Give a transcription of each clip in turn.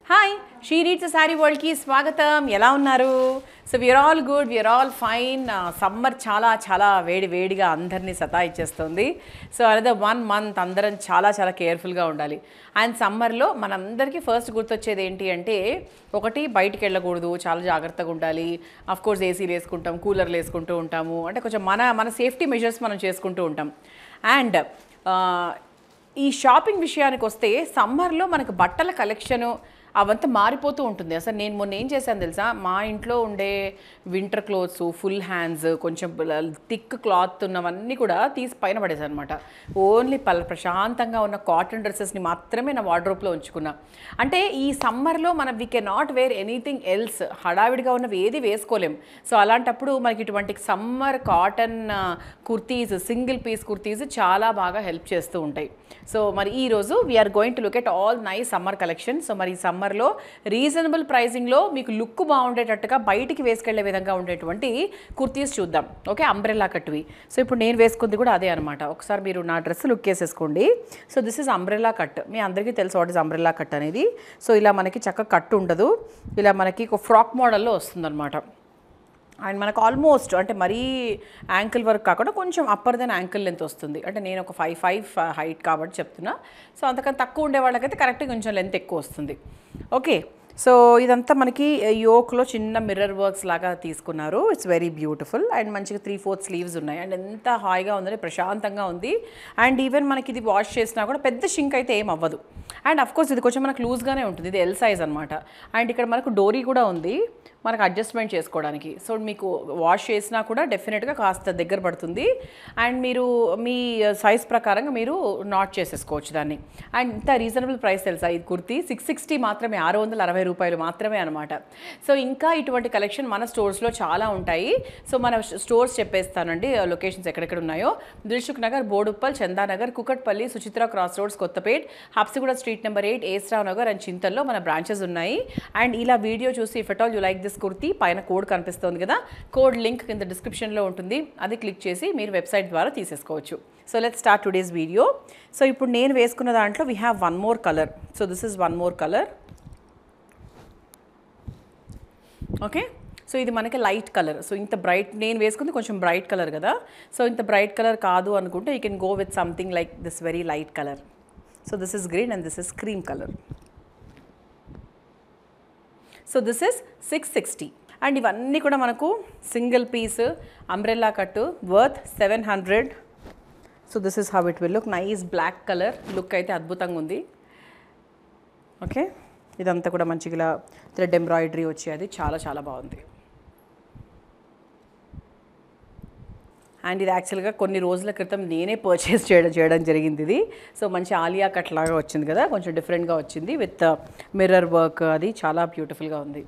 Hi she reads saree వరల్డ్కి స్వాగతం. ఎలా ఉన్నారు? So we are all good, we are all fine. Summer చాలా చాలా వేడిగా అందరినీ సతాయిచ్చేస్తుంది. సో అనదర్ 1 month అందరం చాలా చాలా కేర్ఫుల్గా ఉండాలి. అండ్ సమ్మర్లో మనందరికీ ఫస్ట్ గుర్తొచ్చేది ఏంటి అంటే, ఒకటి బయటికి వెళ్ళకూడదు, చాలా జాగ్రత్తగా ఉండాలి. కోర్స్ ఏసీలు వేసుకుంటాం, కూలర్లు వేసుకుంటూ ఉంటాము, అంటే కొంచెం మన సేఫ్టీ మెజర్స్ మనం చేసుకుంటూ ఉంటాం. అండ్ ఈ షాపింగ్ విషయానికి వస్తే సమ్మర్లో మనకు బట్టల కలెక్షను అవంతా మారిపోతూ ఉంటుంది. అసలు నేను మొన్న ఏం చేశాను తెలుసా, మా ఇంట్లో ఉండే వింటర్ క్లోత్స్, ఫుల్ హ్యాండ్స్, కొంచెం థిక్ క్లాత్ ఉన్నవన్నీ కూడా తీసి పైన పడేసాను అనమాట. ఓన్లీ ప్రశాంతంగా ఉన్న కాటన్ డ్రెస్సెస్ని మాత్రమే నా వార్డ్రోబ్లో ఉంచుకున్నా. అంటే ఈ సమ్మర్లో మనం we can not wear anything else, హడావిడిగా ఉన్నవి ఏది వేసుకోలేం. సో అలాంటప్పుడు మనకి ఇటువంటి summer cotton kurtis, single piece kurtis చాలా బాగా హెల్ప్ చేస్తూ ఉంటాయి. సో మరి ఈరోజు we are going to look at all nice summer collection. So మరి ఈ సమ్మర్లో రీజనబుల్ ప్రైసింగ్లో మీకు లుక్ బాగుండేటట్టుగా బయటికి వేసుకెళ్లే విధంగా ఉండేటువంటి కుర్తీస్ చూద్దాం. Okay, umbrella కట్వి. సో ఇప్పుడు నేను వేసుకుంది కూడా అదే అనమాట. ఒకసారి మీరు నా డ్రెస్ లుక్ వేసేసుకోండి. So this is umbrella cut. మీ అందరికీ తెలుసు వాట్ ఇస్ అంబ్రెల్లా కట్ అనేది. సో ఇలా మనకి చక్కగా కట్ ఉండదు, ఇలా మనకి ఒక ఫ్రాక్ మోడల్లో వస్తుందన్నమాట. అండ్ మనకు ఆల్మోస్ట్ అంటే మరీ యాంకిల్ వర్క్ కాకుండా కొంచెం అప్పర్ దెన్ యాంకిల్ లెంత్ వస్తుంది. అంటే నేను ఒక 5'5" హైట్ కాబట్టి చెప్తున్నా. సో అంతకన్నా తక్కువ ఉండే వాళ్ళకైతే కరెక్ట్గా కొంచెం లెంత్ ఎక్కువ వస్తుంది. ఓకే, సో ఇదంతా మనకి యోక్లో చిన్న మిర్రర్ వర్క్స్ లాగా తీసుకున్నారు. It's very beautiful. అండ్ మంచిగా 3/4 స్లీవ్స్ ఉన్నాయి. అండ్ ఎంత హాయిగా ఉందని, ప్రశాంతంగా ఉంది. అండ్ ఈవెన్ మనకి ఇది వాష్ చేసినా కూడా పెద్ద షింక్ అయితే ఏం అవ్వదు. అండ్ అఫ్కోర్స్ ఇది కొంచెం మనకు లూజ్గానే ఉంటుంది. ఇది ఎల్ సైజ్ అనమాట. అండ్ ఇక్కడ మనకు డోరీ కూడా ఉంది మనకు అడ్జస్ట్మెంట్ చేసుకోవడానికి. సో మీకు వాష్ చేసినా కూడా డెఫినెట్గా కాస్త దగ్గర పడుతుంది. అండ్ మీరు మీ సైజ్ ప్రకారంగా మీరు నాట్ చేసేసుకోవచ్చు దాన్ని. అండ్ ఇంత రీజనబుల్ ప్రైస్ తెలుసా, ఈ కుర్తీ 660 మాత్రమే, 660 రూపాయలు మాత్రమే అనమాట. సో ఇంకా ఇటువంటి కలెక్షన్ మన స్టోర్స్లో చాలా ఉంటాయి. సో మన స్టోర్స్ చెప్పేస్తానండి, లొకేషన్స్ ఎక్కడెక్కడ ఉన్నాయో. Dilsukh Nagar, Boduppal, Chandanagar, Kukatpally, Suchitra cross roads, Kothapet, Habsiguda street number 8, ఏస్రావ్ నగర్ అండ్ చింతల్లో మన బ్రాంచెస్ ఉన్నాయి. అండ్ ఇలా వీడియో చూసి if at all you like this kurti, పైన కోడ్ కనిపిస్తుంది కదా, కోడ్ లింక్ కింద డిస్క్రిప్షన్లో ఉంటుంది. అది క్లిక్ చేసి మీరు వెబ్సైట్ ద్వారా తీసేసుకోవచ్చు. So let's start today's video. So ఇప్పుడు నేను వేసుకున్న దాంట్లో we have one more colour. So this is one more colour. Okay, so ఇది మనకి లైట్ కలర్. సో ఇంత బ్రైట్, నేను వేసుకుంది కొంచెం బ్రైట్ కలర్ కదా. సో ఇంత బ్రైట్ కలర్ కాదు అనుకుంటే you can go with something like this very light colour. So this is green and this is cream colour. So this is 660. And ఇవన్నీ కూడా మనకు single piece umbrella cut worth 700. So this is how it will look. Nice black colour look అయితే అద్భుతంగా ఉంది. Okay, ఇదంతా కూడా మంచిగా ఇలా థ్రెడ్ ఎంబ్రాయిడరీ వచ్చేది, చాలా చాలా బాగుంది. అండ్ ఇది యాక్చువల్గా కొన్ని రోజుల క్రితం నేనే పర్చేస్ చేయడం జరిగింది ఇది. సో మంచి ఆలియా కట్ లాగా వచ్చింది కదా, కొంచెం డిఫరెంట్గా వచ్చింది విత్ మిర్రర్ వర్క్. అది చాలా బ్యూటిఫుల్గా ఉంది.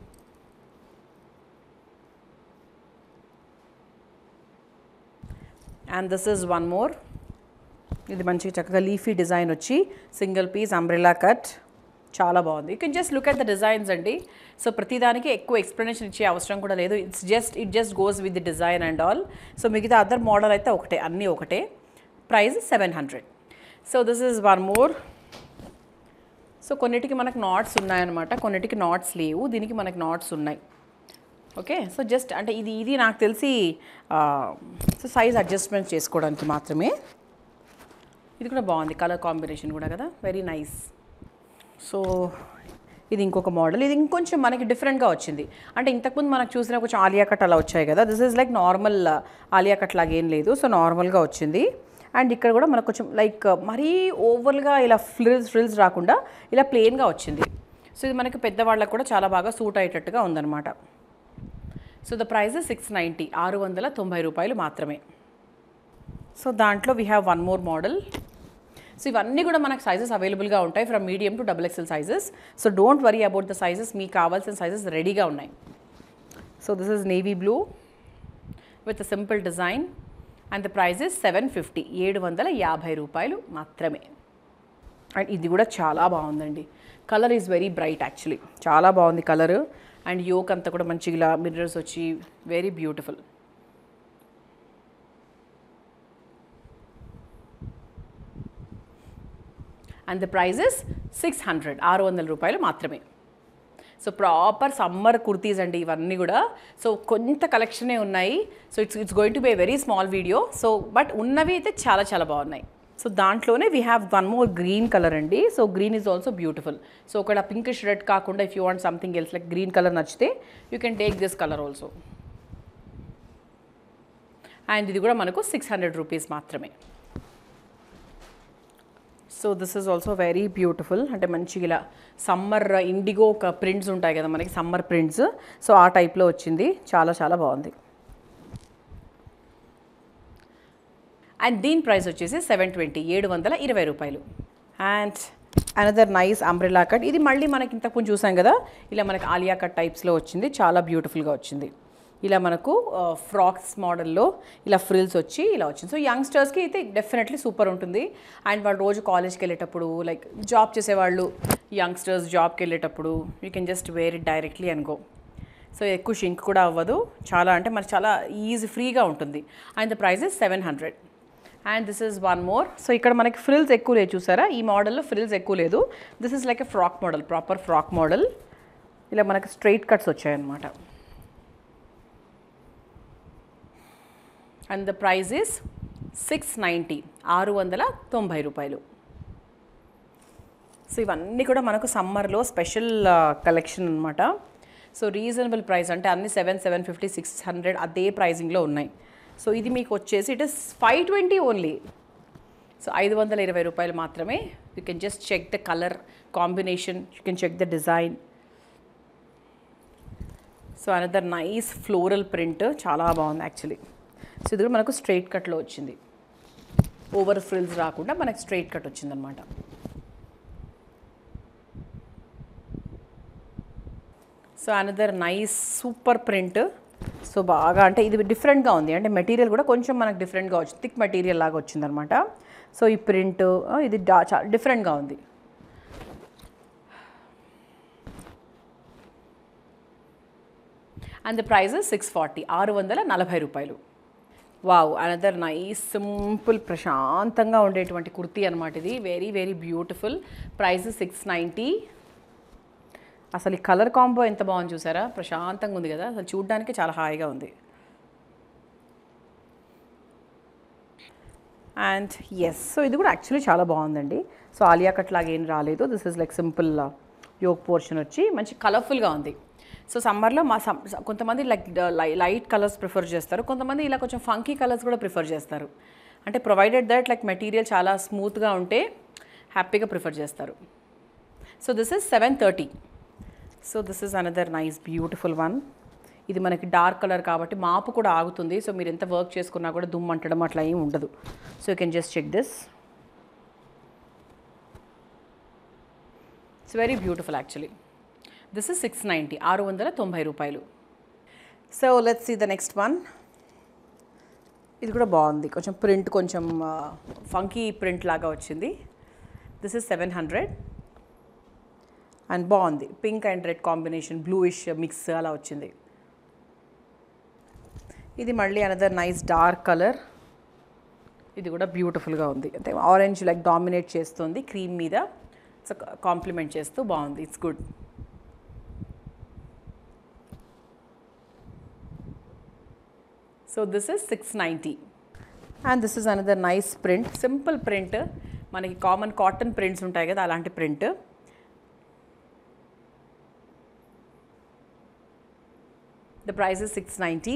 And this is one more. ఇది మంచిగా చక్కగా లీఫీ డిజైన్ వచ్చి సింగిల్ పీస్ అంబ్రెల్లా కట్, చాలా బాగుంది. You can just look at the designs అండి. సో ప్రతిదానికి ఎక్కువ ఎక్స్ప్లెనేషన్ ఇచ్చే అవసరం కూడా లేదు. It just goes with the design and all. So మిగతా అదర్ మోడల్ అయితే ఒకటే, అన్నీ ఒకటే. Price 700. So this is one more. So కొన్నిటికి మనకు నాట్స్ ఉన్నాయన్నమాట, కొన్నిటికి నాట్స్ లేవు. దీనికి మనకి నాట్స్ ఉన్నాయి. ఓకే, సో జస్ట్ అంటే ఇది నాకు తెలిసి సో సైజ్ అడ్జస్ట్మెంట్ చేసుకోవడానికి మాత్రమే. ఇది కూడా బాగుంది, కలర్ కాంబినేషన్ కూడా కదా, వెరీ నైస్. సో ఇది ఇంకొక మోడల్. ఇది ఇంకొంచెం మనకి డిఫరెంట్గా వచ్చింది. అంటే ఇంతకుముందు మనకు చూసిన కొంచెం ఆలియా కట్ అలా వచ్చాయి కదా, this is like normal Alia cut లాగా ఏం లేదు. సో నార్మల్గా వచ్చింది. అండ్ ఇక్కడ కూడా మనకు కొంచెం లైక్ మరీ ఓవర్గా ఇలా ఫ్రిల్స్ రాకుండా ఇలా ప్లెయిన్గా వచ్చింది. సో ఇది మనకి పెద్దవాళ్ళకు కూడా చాలా బాగా సూట్ అయ్యేటట్టుగా ఉందన్నమాట. సో ద ప్రైస్ 690, 690 రూపాయలు మాత్రమే. సో దాంట్లో we have one more model. So ఇవన్నీ కూడా మనకు సైజెస్ అవైలబుల్గా ఉంటాయి, from medium to XXL sizes. So don't worry about the sizes, మీకు కావాల్సిన సైజెస్ రెడీగా ఉన్నాయి. So this is navy blue with simple design and the price is 750, 750 రూపాయలు మాత్రమే. అండ్ ఇది కూడా చాలా బాగుందండి. Colour is very bright actually, చాలా బాగుంది కలర్. అండ్ యోక్ అంతా కూడా మంచిగా ఇలా మిర్రర్స్ వచ్చి very beautiful. And the price is 600, 600 రూపాయలు మాత్రమే. సో ప్రాపర్ సమ్మర్ కుర్తీస్ అండి ఇవన్నీ కూడా. సో కొంత కలెక్షనే ఉన్నాయి. So it's going to be a very small video. So but ఉన్నవి అయితే చాలా చాలా బాగున్నాయి. సో దాంట్లోనే we have one more green colour అండి. So green is also beautiful. So ఒకటి పింకిష్ రెడ్ కాకుండా if you want something else like green colour నచ్చితే you can take this colour also. And ఇది కూడా మనకు 600 రూపీస్ మాత్రమే. So this is also very beautiful. అంటే మంచిగా ఇలా సమ్మర్ ఇండిగో ఒక ప్రింట్స్ ఉంటాయి కదా మనకి, సమ్మర్ ప్రింట్స్. సో ఆ టైప్లో వచ్చింది, చాలా చాలా బాగుంది. అండ్ దీని ప్రైస్ వచ్చేసి 720, 720 రూపాయలు. And another nice umbrella cut. ఇది మళ్ళీ మనకి ఇంతకుముందు చూసాం కదా, ఇలా మనకి ఆలియా కట్ టైప్స్లో వచ్చింది, చాలా బ్యూటిఫుల్గా వచ్చింది. ఇలా మనకు ఫ్రాక్స్ మోడల్లో ఇలా ఫ్రిల్స్ వచ్చి ఇలా వచ్చింది. సో యంగ్స్టర్స్కి అయితే డెఫినెట్లీ సూపర్ ఉంటుంది. అండ్ వాళ్ళు రోజు కాలేజ్కి వెళ్ళేటప్పుడు, లైక్ జాబ్ చేసేవాళ్ళు యంగ్స్టర్స్ జాబ్కి వెళ్ళేటప్పుడు you can just wear it directly and go. So ఎక్కువ షింక్ కూడా అవ్వదు, చాలా అంటే మనకి చాలా ఈజీ ఫ్రీగా ఉంటుంది. And the price is 700. And this is one more. So ఇక్కడ మనకి ఫ్రిల్స్ ఎక్కువ లేదు, చూసారా ఈ మోడల్లో ఫ్రిల్స్ ఎక్కువ లేదు. This is like a frock model, proper frock model. ఇలా మనకి స్ట్రైట్ కట్స్ వచ్చాయన్నమాట. అండ్ ద ప్రైస్ ఈస్ 690, 690 రూపాయలు. సో ఇవన్నీ కూడా మనకు సమ్మర్లో స్పెషల్ కలెక్షన్ అనమాట. సో రీజనబుల్ ప్రైస్, అంటే అన్ని 750, 600 అదే ప్రైజింగ్లో ఉన్నాయి. సో ఇది మీకు వచ్చేసి ఇట్ ఇస్ 520 ఓన్లీ. సో 520 రూపాయలు మాత్రమే. You can just check the colour combination, you can check the design. So another nice floral print, చాలా బాగుంది యాక్చువల్లీ. సో ఇది కూడా మనకు స్ట్రైట్ కట్లో వచ్చింది, ఓవర్ ఫ్రిల్స్ రాకుండా మనకు స్ట్రైట్ కట్ వచ్చిందనమాట. So another nice super print. So బాగా అంటే ఇది డిఫరెంట్గా ఉంది, అంటే మెటీరియల్ కూడా కొంచెం మనకు డిఫరెంట్గా వచ్చింది, థిక్ మెటీరియల్ లాగా వచ్చిందనమాట. సో ఈ ప్రింట్ ఇది చాలా డిఫరెంట్గా ఉంది. అండ్ ద ప్రైస్ 640, 640 రూపాయలు. వావ్, అనదర్ నైస్ సింపుల్ ప్రశాంతంగా ఉండేటువంటి కుర్తీ అనమాట ఇది. Very very beautiful. ప్రైస్ 690. అసలు ఈ కలర్ కాంబో ఎంత బాగుంది చూసారా, ప్రశాంతంగా ఉంది కదా, అసలు చూడ్డానికి చాలా హాయిగా ఉంది. అండ్ ఎస్, సో ఇది కూడా యాక్చువల్లీ చాలా బాగుందండి. సో ఆలియా కట్ లాగా ఏం రాలేదు, this is like simple yoke portion వచ్చి మంచి కలర్ఫుల్గా ఉంది. సో సమ్మర్లో కొంతమంది లైట్ కలర్స్ ప్రిఫర్ చేస్తారు, కొంతమంది ఇలా కొంచెం ఫంకీ కలర్స్ కూడా ప్రిఫర్ చేస్తారు. అంటే ప్రొవైడెడ్ దట్ లైక్ మెటీరియల్ చాలా స్మూత్గా ఉంటే హ్యాపీగా ప్రిఫర్ చేస్తారు. So this is 730. So this is another nice beautiful one. ఇది మనకి డార్క్ కలర్ కాబట్టి మాపు కూడా ఆగుతుంది. సో మీరు ఎంత వర్క్ చేసుకున్నా కూడా దుమ్ము అంటడం అట్లా ఏమి ఉండదు. So you can just check this. It's very beautiful actually. This is 690, 690 రూపాయలు. So let's see the next one. ఇది కూడా బాగుంది, కొంచెం ప్రింట్ కొంచెం ఫంకీ ప్రింట్ లాగా వచ్చింది. This is 700. అండ్ బాగుంది, pink and red combination, bluish mix అలా వచ్చింది. ఇది మళ్ళీ అనదర్ నైస్ డార్క్ కలర్. ఇది కూడా బ్యూటిఫుల్గా ఉంది, అంటే ఆరెంజ్ లైక్ డామినేట్ చేస్తుంది క్రీమ్ మీద, సో కాంప్లిమెంట్ చేస్తూ బాగుంది. It's good. So this is 690. And this is another nice print, simple print, మనకి కామన్ కాటన్ ప్రింట్స్ ఉంటాయి కదా అలాంటి print. The price is 690.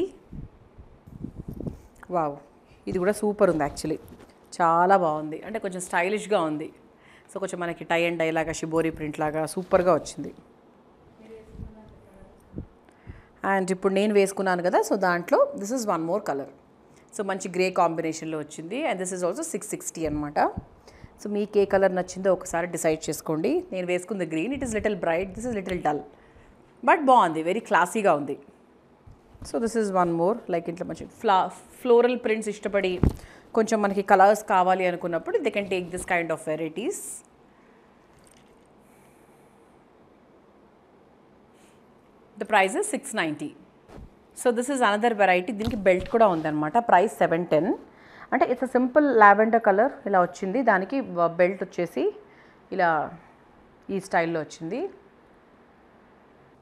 Wow, ఇది కూడా సూపర్ ఉంది యాక్చువల్లీ, చాలా బాగుంది, అంటే కొంచెం స్టైలిష్గా ఉంది. సో కొంచెం మనకి టై అండ్ డై లాగా షిబోరి ప్రింట్ లాగా సూపర్గా వచ్చింది. అండ్ ఇప్పుడు నేను వేసుకున్నాను కదా, సో దాంట్లో this is one more colour. So మంచి గ్రే కాంబినేషన్లో వచ్చింది. అండ్ దిస్ ఇస్ ఆల్సో 660 అనమాట. సో మీకు ఏ కలర్ నచ్చిందో ఒకసారి డిసైడ్ చేసుకోండి. నేను వేసుకుంది green, it is little bright, this is little dull, but బాగుంది, వెరీ క్లాసీగా ఉంది. So this is one more, like ఇట్లా మంచి ఫ్లోరల్ ప్రింట్స్ ఇష్టపడి కొంచెం మనకి కలర్స్ కావాలి అనుకున్నప్పుడు they can take this kind of varieties. The price is 690. So this is another variety, దీనికి బెల్ట్ కూడా ఉందన్నమాట. ప్రైస్ 710. అంటే it's a simple lavender colour ఇలా వచ్చింది, దానికి బెల్ట్ వచ్చేసి ఇలా ఈ స్టైల్లో వచ్చింది.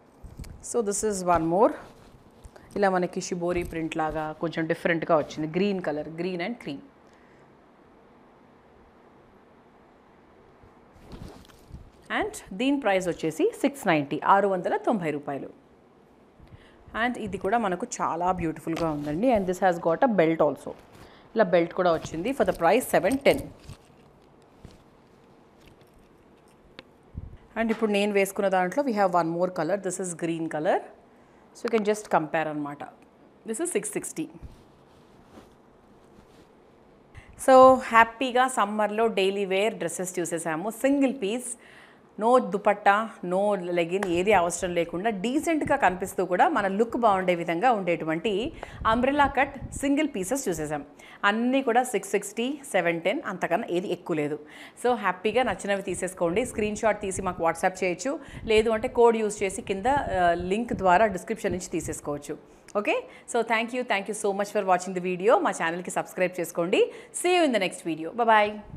So this is one more. ఇలా మనకి షిబోరి ప్రింట్ లాగా కొంచెం డిఫరెంట్గా వచ్చింది, green colour, green and cream. And దీని ప్రైస్ వచ్చేసి 690, 690 రూపాయలు. అండ్ ఇది కూడా మనకు చాలా బ్యూటిఫుల్గా ఉందండి. And this has got a belt also. ఇలా బెల్ట్ కూడా వచ్చింది ఫర్ ద ప్రైస్ 710. అండ్ ఇప్పుడు నేను వేసుకున్న దాంట్లో we have one more colour. This is green colour. So you can just compare అనమాట. This is 660. సో హ్యాపీగా సమ్మర్లో డైలీ వేర్ డ్రెస్సెస్ చూసేసాము. Single piece, no dupatta, no legging, ఏది అవసరం లేకుండా డీసెంట్గా కనిపిస్తూ కూడా మన లుక్ బాగుండే విధంగా ఉండేటువంటి అంబ్రెల్లా కట్ సింగిల్ పీసెస్ చూసేసాం. అన్నీ కూడా 660, 710, అంతకన్నా ఏది ఎక్కువ లేదు. సో హ్యాపీగా నచ్చినవి తీసేసుకోండి. స్క్రీన్ షాట్ తీసి మాకు వాట్సాప్ చేయొచ్చు, లేదు అంటే కోడ్ యూస్ చేసి కింద లింక్ ద్వారా డిస్క్రిప్షన్ నుంచి తీసేసుకోవచ్చు. Okay, so thank you so much for watching the video. మా ఛానల్కి సబ్స్క్రైబ్ చేసుకోండి. See you in the next video. Bye.